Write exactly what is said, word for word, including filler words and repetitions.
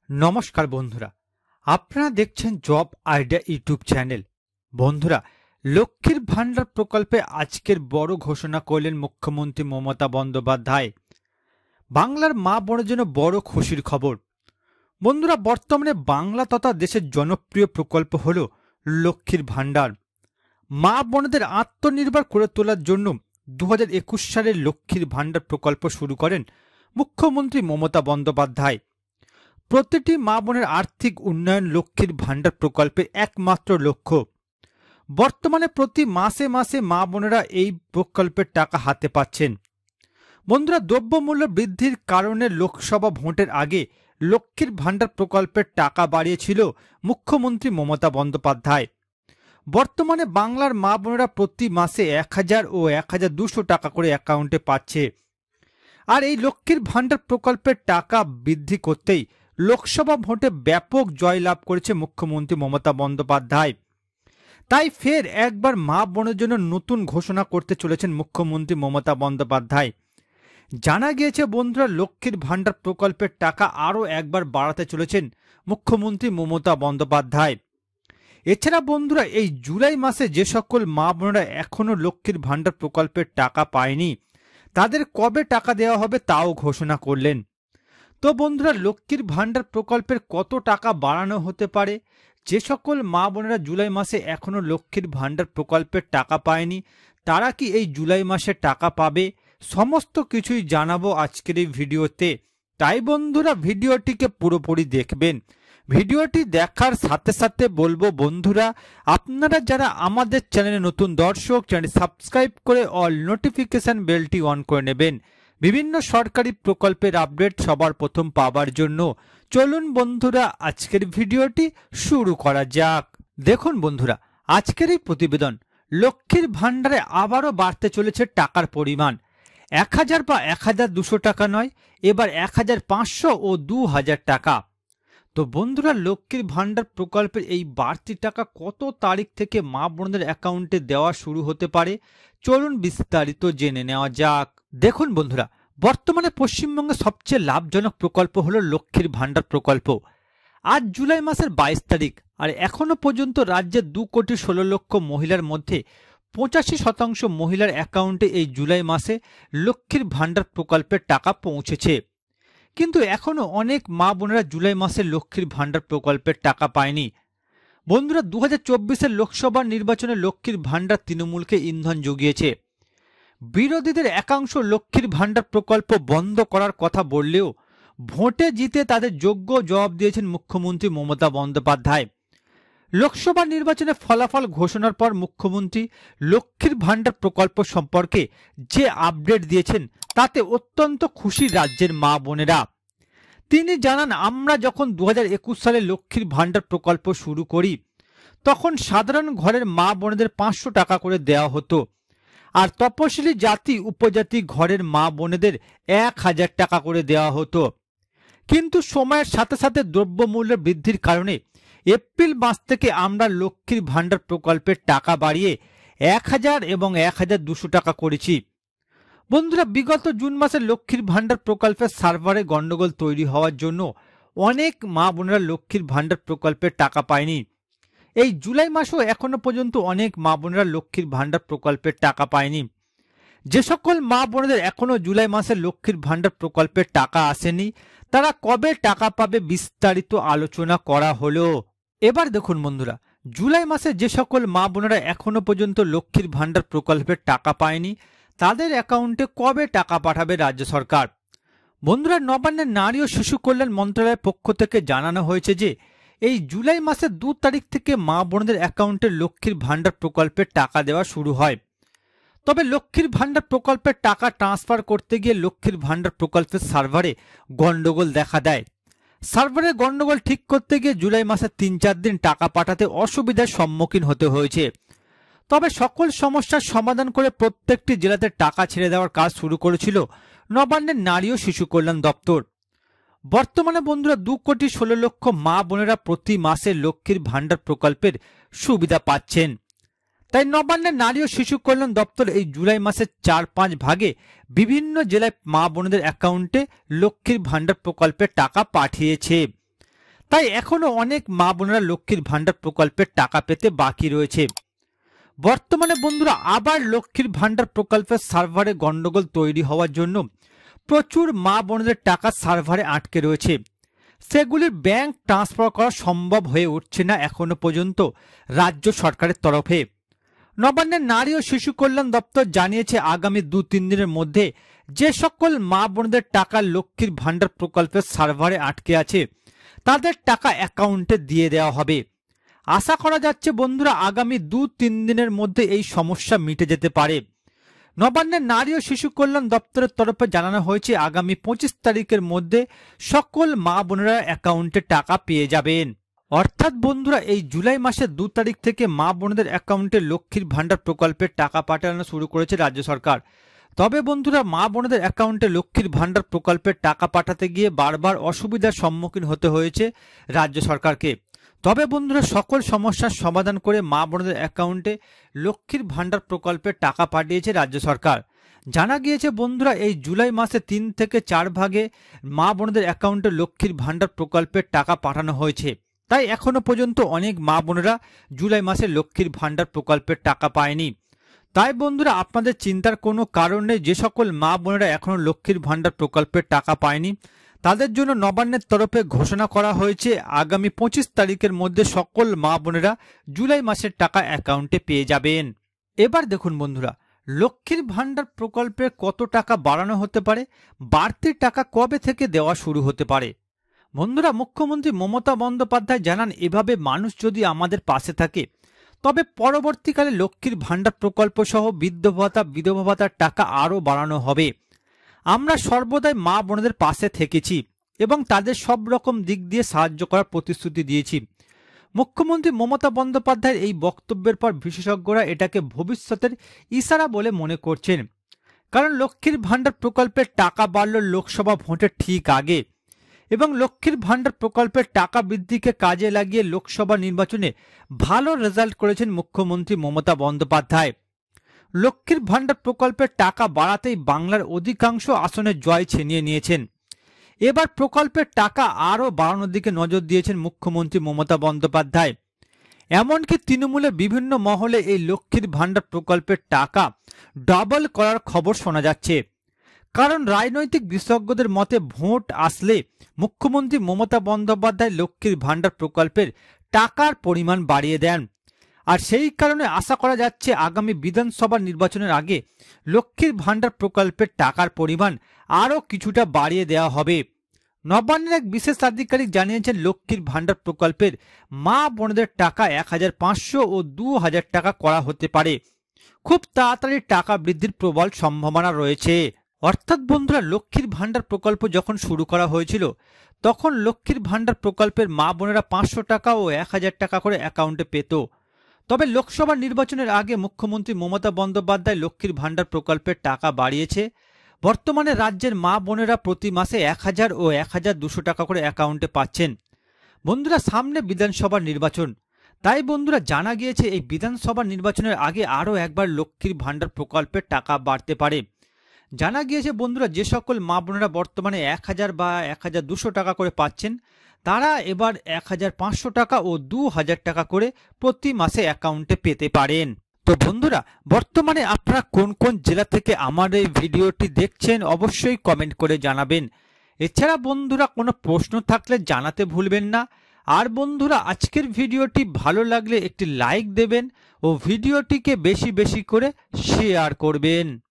নমস্কার বন্ধুরা, আপনারা দেখছেন জব আইডিয়া ইউটিউব চ্যানেল। বন্ধুরা, লক্ষ্মীর ভান্ডার প্রকল্পে আজকের বড় ঘোষণা করলেন মুখ্যমন্ত্রী মমতা বন্দ্যোপাধ্যায়। বাংলার মা বোনের জন্য বড় খুশির খবর। বন্ধুরা, বর্তমানে বাংলা তথা দেশের জনপ্রিয় প্রকল্প হল লক্ষ্মীর ভান্ডার। মা বোনদের আত্মনির্ভর করে তোলার জন্য দু হাজার একুশ সালে লক্ষ্মীর ভান্ডার প্রকল্প শুরু করেন মুখ্যমন্ত্রী মমতা বন্দ্যোপাধ্যায়। প্রতিটি মা বোনের আর্থিক উন্নয়ন লক্ষ্মীর ভান্ডার প্রকল্পের একমাত্র লক্ষ্য। বর্তমানে প্রতি মাসে মাসে মা বোনেরা এই প্রকল্পের টাকা হাতে পাচ্ছেন। বন্ধুরা, দ্রব্যমূল্য বৃদ্ধির কারণে লোকসভা ভোটের আগে লক্ষ্মীর ভান্ডার প্রকল্পের টাকা বাড়িয়েছিল মুখ্যমন্ত্রী মমতা বন্দ্যোপাধ্যায়। বর্তমানে বাংলার মা বোনেরা প্রতি মাসে এক হাজার ও এক হাজার দুশো টাকা করে অ্যাকাউন্টে পাচ্ছে। আর এই লক্ষ্মীর ভান্ডার প্রকল্পের টাকা বৃদ্ধি করতেই লোকসভা ভোটে ব্যাপক জয়লাভ করেছে মুখ্যমন্ত্রী মমতা বন্দ্যোপাধ্যায়। তাই ফের একবার মা বোনের জন্য নতুন ঘোষণা করতে চলেছেন মুখ্যমন্ত্রী মমতা বন্দ্যোপাধ্যায়। জানা গিয়েছে বন্ধুরা, লক্ষ্মীর ভান্ডার প্রকল্পের টাকা আরও একবার বাড়াতে চলেছেন মুখ্যমন্ত্রী মমতা বন্দ্যোপাধ্যায়। এছাড়া বন্ধুরা, এই জুলাই মাসে যে সকল মা বোনেরা এখনও লক্ষ্মীর ভান্ডার প্রকল্পের টাকা পায়নি, তাদের কবে টাকা দেওয়া হবে তাও ঘোষণা করলেন। তো বন্ধুরা, লক্ষ্মীর ভান্ডার প্রকল্পের কত টাকা বাড়ানো হতে পারে? যে সকল মা বোনেরা জুলাই মাসে এখনও লক্ষ্মীর ভান্ডার প্রকল্পের টাকা পায়নি, তারা কি এই জুলাই মাসে টাকা পাবে? সমস্ত কিছুই জানাবো আজকের এই ভিডিওতে। তাই বন্ধুরা, ভিডিওটিকে পুরোপুরি দেখবেন। ভিডিওটি দেখার সাথে সাথে বলবো বন্ধুরা, আপনারা যারা আমাদের চ্যানেলে নতুন দর্শক, চ্যানেল সাবস্ক্রাইব করে অল নোটিফিকেশন বেলটি অন করে নেবেন বিভিন্ন সরকারি প্রকল্পের আপডেট সবার প্রথম পাওয়ার জন্য। চলুন বন্ধুরা, আজকের ভিডিওটি শুরু করা যাক। দেখুন বন্ধুরা, আজকের এই প্রতিবেদন, লক্ষ্মীর ভান্ডারে আবারও বাড়তে চলেছে টাকার পরিমাণ। এক হাজার বা এক হাজার দুশো টাকা নয়, এবার এক হাজার পাঁচশো ও দু হাজার টাকা। তো বন্ধুরা, লক্ষ্মীর ভান্ডার প্রকল্পের এই বাড়তি টাকা কত তারিখ থেকে মা বোনদের অ্যাকাউন্টে দেওয়া শুরু হতে পারে? চলুন বিস্তারিত জেনে নেওয়া যাক। দেখুন বন্ধুরা, বর্তমানে পশ্চিমবঙ্গের সবচেয়ে লাভজনক প্রকল্প হলো লক্ষ্মীর ভান্ডার প্রকল্প। আজ জুলাই মাসের বাইশ তারিখ, আর এখনো পর্যন্ত রাজ্যের দু কোটি ষোলো লক্ষ মহিলার মধ্যে পঁচাশি শতাংশ মহিলার অ্যাকাউন্টে এই জুলাই মাসে লক্ষ্মীর ভান্ডার প্রকল্পের টাকা পৌঁছেছে। কিন্তু এখনও অনেক মা বোনেরা জুলাই মাসে লক্ষ্মীর ভান্ডার প্রকল্পের টাকা পায়নি। বন্ধুরা, দু হাজার চব্বিশের লোকসভা নির্বাচনে লক্ষ্মীর ভান্ডার তৃণমূলকে ইন্ধন জুগিয়েছে। বিরোধীদের একাংশ লক্ষ্মীর ভান্ডার প্রকল্প বন্ধ করার কথা বললেও ভোটে জিতে তাদের যোগ্য জবাব দিয়েছেন মুখ্যমন্ত্রী মমতা বন্দ্যোপাধ্যায়। লোকসভা নির্বাচনে ফলাফল ঘোষণার পর মুখ্যমন্ত্রী লক্ষ্মীর ভান্ডার প্রকল্প সম্পর্কে যে আপডেট দিয়েছেন তাতে অত্যন্ত খুশি রাজ্যের মা বোনেরা। তিনি জানান, আমরা যখন দু হাজার একুশ সালে লক্ষ্মীর ভান্ডার প্রকল্প শুরু করি, তখন সাধারণ ঘরের মা বোনেদের পাঁচশো টাকা করে দেওয়া হতো, আর তপশিলি জাতি উপজাতি ঘরের মা বোনেদের এক হাজার টাকা করে দেওয়া হতো। কিন্তু সময়ের সাথে সাথে দ্রব্যমূল্য বৃদ্ধির কারণে এপ্রিল মাস থেকে আমরা লক্ষ্মীর ভান্ডার প্রকল্পের টাকা বাড়িয়ে এক হাজার এবং এক হাজার দুশো টাকা করেছি। বন্ধুরা, বিগত জুন মাসে লক্ষ্মীর ভান্ডার প্রকল্পের সার্ভারে গন্ডগোল তৈরি হওয়ার জন্য অনেক মা বোনেরা লক্ষ্মীর ভান্ডার প্রকল্পের টাকা পায়নি। এই জুলাই মাসেও এখনো পর্যন্ত অনেক মা বোনেরা লক্ষ্মীর ভান্ডার প্রকল্পের টাকা পায়নি। যে সকল মা বোনেদের এখনো জুলাই মাসে লক্ষ্মীর ভান্ডার প্রকল্পের টাকা আসেনি, তারা কবে টাকা পাবে বিস্তারিত আলোচনা করা হলো। এবার দেখুন বন্ধুরা, জুলাই মাসে যে সকল মা বোনেরা এখনো পর্যন্ত লক্ষ্মীর ভান্ডার প্রকল্পের টাকা পায়নি, তাদের অ্যাকাউন্টে কবে টাকা পাঠাবে রাজ্য সরকার। বন্ধুরা, নবান্নের নারী ও শিশু কল্যাণ মন্ত্রণালয়ের পক্ষ থেকে জানানো হয়েছে যে এই জুলাই মাসের দু তারিখ থেকে মা বোনদের অ্যাকাউন্টে লক্ষ্মীর ভান্ডার প্রকল্পের টাকা দেওয়া শুরু হয়। তবে লক্ষ্মীর ভান্ডার প্রকল্পের টাকা ট্রান্সফার করতে গিয়ে লক্ষ্মীর ভান্ডার প্রকল্পের সার্ভারে গন্ডগোল দেখা দেয়। সার্ভারে গন্ডগোল ঠিক করতে গিয়ে জুলাই মাসের তিন চার দিন টাকা পাঠাতে অসুবিধার সম্মুখীন হতে হয়েছে। তবে সকল সমস্যার সমাধান করে প্রত্যেকটি জেলাতে টাকা ছেড়ে দেওয়ার কাজ শুরু করেছিল নবান্নের নারী ও শিশু কল্যাণ দপ্তর। বর্তমানে বন্ধুরা, দু কোটি ষোলো লক্ষ মা বোনেরা প্রতি মাসে লক্ষ্মীর ভান্ডার প্রকল্পের সুবিধা পাচ্ছেন। তাই নবান্নের নারী ও শিশু কল্যাণ দপ্তর এই জুলাই মাসের চার পাঁচ ভাগে বিভিন্ন জেলায় মা বোনদের অ্যাকাউন্টে লক্ষ্মীর ভান্ডার প্রকল্পের টাকা পাঠিয়েছে। তাই এখনো অনেক মা বোনেরা লক্ষ্মীর ভাণ্ডার প্রকল্পের টাকা পেতে বাকি রয়েছে। বর্তমানে বন্ধুরা আবার লক্ষ্মীর ভাণ্ডার প্রকল্পের সার্ভারে গন্ডগোল তৈরি হওয়ার জন্য প্রচুর মা বোনদের টাকা সার্ভারে আটকে রয়েছে। সেগুলির ব্যাংক ট্রান্সফার করা সম্ভব হয়ে উঠছে না এখনো পর্যন্ত রাজ্য সরকারের তরফে। নবান্নের নারী ও শিশু কল্যাণ দপ্তর জানিয়েছে আগামী দু তিন দিনের মধ্যে যে সকল মা বোনদের টাকা লক্ষ্মীর ভাণ্ডার প্রকল্পের সার্ভারে আটকে আছে তাদের টাকা অ্যাকাউন্টে দিয়ে দেওয়া হবে। আশা করা যাচ্ছে বন্ধুরা আগামী দু তিন দিনের মধ্যে এই সমস্যা মিটে যেতে পারে। নবান্নের নারী ও শিশু কল্যাণ দপ্তরের তরফে জানানো হয়েছে আগামী পঁচিশ তারিখের মধ্যে সকল মা বোনেরা অ্যাকাউন্টে টাকা পেয়ে যাবেন। অর্থাৎ বন্ধুরা এই জুলাই মাসের দু তারিখ থেকে মা বোনদের অ্যাকাউন্টে লক্ষ্মীর ভাণ্ডার প্রকল্পের টাকা পাঠানো শুরু করেছে রাজ্য সরকার। তবে বন্ধুরা মা বোনদের অ্যাকাউন্টে লক্ষ্মীর ভাণ্ডার প্রকল্পের টাকা পাঠাতে গিয়ে বারবার অসুবিধার সম্মুখীন হতে হয়েছে রাজ্য সরকারকে। তবে বন্ধুরা সকল সমস্যার সমাধান করে মা বোনদের অ্যাকাউন্টে লক্ষ্মীর ভাণ্ডার প্রকল্পের টাকা পাঠিয়েছে রাজ্য সরকার। জানা গিয়েছে বন্ধুরা এই জুলাই মাসে তিন থেকে চার ভাগে মা বোনদের অ্যাকাউন্টে লক্ষ্মীর ভাণ্ডার প্রকল্পের টাকা পাঠানো হয়েছে। তাই এখনো পর্যন্ত অনেক মা বোনেরা জুলাই মাসে লক্ষ্মীর ভাণ্ডার প্রকল্পের টাকা পায়নি। তাই বন্ধুরা আপনাদের চিন্তার কোনো কারণ নেই। যে সকল মা বোনেরা এখনো লক্ষ্মীর ভাণ্ডার প্রকল্পের টাকা পায়নি তাদের জন্য নবান্নের তরফে ঘোষণা করা হয়েছে আগামী পঁচিশ তারিখের মধ্যে সকল মা বোনেরা জুলাই মাসের টাকা অ্যাকাউন্টে পেয়ে যাবেন। এবার দেখুন বন্ধুরা লক্ষ্মীর ভাণ্ডার প্রকল্পে কত টাকা বাড়ানো হতে পারে, বাড়তি টাকা কবে থেকে দেওয়া শুরু হতে পারে। বন্ধুরা মুখ্যমন্ত্রী মমতা বন্দ্যোপাধ্যায় জানান এভাবে মানুষ যদি আমাদের পাশে থাকে তবে পরবর্তীকালে লক্ষ্মীর ভাণ্ডার প্রকল্প সহ বৃদ্ধ ভাতা বিধবা ভাতার টাকা আরও বাড়ানো হবে। আমরা সর্বদাই মা বোনদের পাশে থেকেছি এবং তাদের সব রকম দিক দিয়ে সাহায্য করার প্রতিশ্রুতি দিয়েছি। মুখ্যমন্ত্রী মমতা বন্দ্যোপাধ্যায়ের এই বক্তব্যের পর বিশেষজ্ঞরা এটাকে ভবিষ্যতের ইশারা বলে মনে করছেন। কারণ লক্ষ্মীর ভাণ্ডার প্রকল্পের টাকা বাড়ল লোকসভা ভোটের ঠিক আগে এবং লক্ষ্মীর ভাণ্ডার প্রকল্পের টাকা বৃদ্ধিকে কাজে লাগিয়ে লোকসভা নির্বাচনে ভালো রেজাল্ট করেছেন মুখ্যমন্ত্রী মমতা বন্দ্যোপাধ্যায়। লক্ষ্মীর ভাণ্ডার প্রকল্পের টাকা বাড়াতেই বাংলার অধিকাংশ আসনে জয় ছিনিয়ে নিয়েছেন। এবার প্রকল্পের টাকা আরও বাড়ানোর দিকে নজর দিয়েছেন মুখ্যমন্ত্রী মমতা বন্দ্যোপাধ্যায়। এমনকি তৃণমূলের বিভিন্ন মহলে এই লক্ষ্মীর ভাণ্ডার প্রকল্পের টাকা ডাবল করার খবর শোনা যাচ্ছে। কারণ রাজনৈতিক বিশেষজ্ঞদের মতে ভোট আসলে মুখ্যমন্ত্রী মমতা বন্দ্যোপাধ্যায় লক্ষ্মীর ভাণ্ডার প্রকল্পের টাকার পরিমাণ বাড়িয়ে দেন। আর সেই কারণে আশা করা যাচ্ছে আগামী বিধানসভা নির্বাচনের আগে লক্ষ্মীর ভাণ্ডার প্রকল্পের টাকার পরিমাণ আরও কিছুটা বাড়িয়ে দেওয়া হবে। নবান্নের এক বিশেষ আধিকারিক জানিয়েছেন লক্ষ্মীর ভাণ্ডার প্রকল্পের মা বোনদের টাকা এক হাজার পাঁচশো ও দু হাজার টাকা করা হতে পারে। খুব তাড়াতাড়ি টাকা বৃদ্ধির প্রবল সম্ভাবনা রয়েছে। অর্থাৎ বন্ধুরা লক্ষ্মীর ভাণ্ডার প্রকল্প যখন শুরু করা হয়েছিল তখন লক্ষ্মীর ভাণ্ডার প্রকল্পের মা বোনেরা পাঁচশো টাকা ও এক হাজার টাকা করে অ্যাকাউন্টে পেত। তবে লোকসভা নির্বাচনের আগে মুখ্যমন্ত্রী মমতা বন্দ্যোপাধ্যায় লক্ষ্মীর ভাণ্ডার প্রকল্পের টাকা বাড়িয়েছে। বর্তমানে রাজ্যের মা বোনেরা প্রতি মাসে এক হাজার ও এক হাজার দুশো টাকা করে অ্যাকাউন্টে পাচ্ছেন। বন্ধুরা সামনে বিধানসভা নির্বাচন, তাই বন্ধুরা জানা গিয়েছে এই বিধানসভা নির্বাচনের আগে আরও একবার লক্ষ্মীর ভাণ্ডার প্রকল্পের টাকা বাড়তে পারে। জানা গিয়েছে বন্ধুরা যে সকল মা বোনেরা বর্তমানে এক হাজার বা এক হাজার দুশো টাকা করে পাচ্ছেন তারা এবার এক হাজার পাঁচশো টাকা ও দু হাজার টাকা করে প্রতি মাসে অ্যাকাউন্টে পেতে পারেন। তো বন্ধুরা বর্তমানে আপনারা কোন কোন জেলা থেকে আমার এই ভিডিওটি দেখছেন অবশ্যই কমেন্ট করে জানাবেন। এছাড়া বন্ধুরা কোনো প্রশ্ন থাকলে জানাতে ভুলবেন না। আর বন্ধুরা আজকের ভিডিওটি ভালো লাগলে একটি লাইক দেবেন ও ভিডিওটিকে বেশি বেশি করে শেয়ার করবেন।